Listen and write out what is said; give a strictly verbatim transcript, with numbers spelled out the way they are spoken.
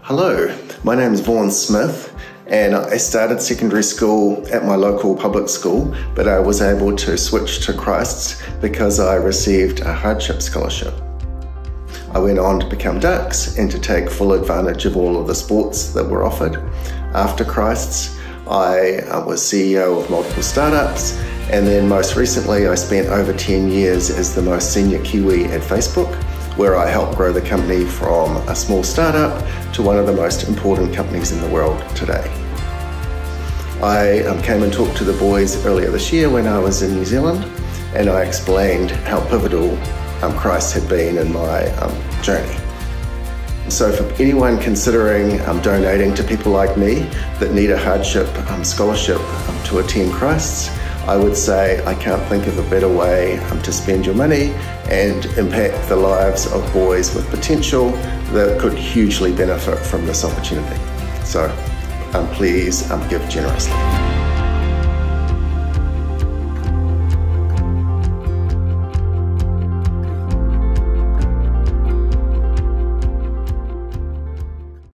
Hello, my name is Vaughan Smith, and I started secondary school at my local public school, but I was able to switch to Christ's because I received a hardship scholarship. I went on to become Dux and to take full advantage of all of the sports that were offered. After Christ's, I was C E O of multiple startups, and then most recently I spent over ten years as the most senior Kiwi at Facebook, where I helped grow the company from a small startup to one of the most important companies in the world today. I um, came and talked to the boys earlier this year when I was in New Zealand, and I explained how pivotal um, Christ had been in my um, journey. So for anyone considering um, donating to people like me that need a hardship um, scholarship um, to attend Christ's, I would say I can't think of a better way um, to spend your money and impact the lives of boys with potential that could hugely benefit from this opportunity. So um, please um, give generously.